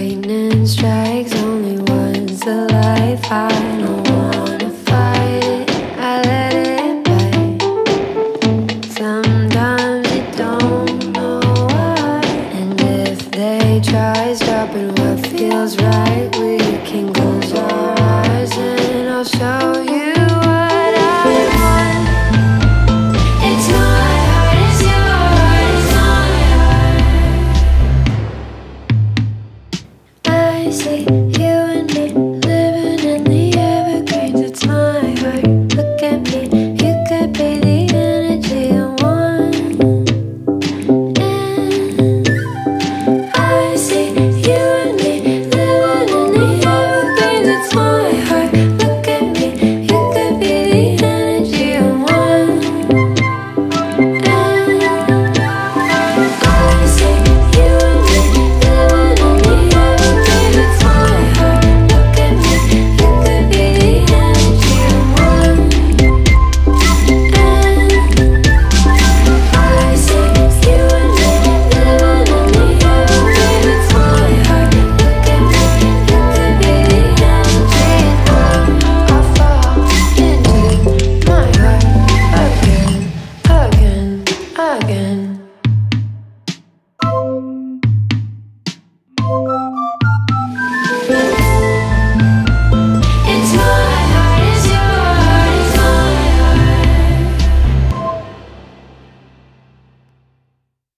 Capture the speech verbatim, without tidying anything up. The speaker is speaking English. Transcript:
lightning strikes only once a life. I don't wanna fight it, I let it bite. Sometimes you don't know why, and if they try stopping what feels right, we can close our eyes and I'll show you what I want. It's my heart, it's your heart, it's my heart. I see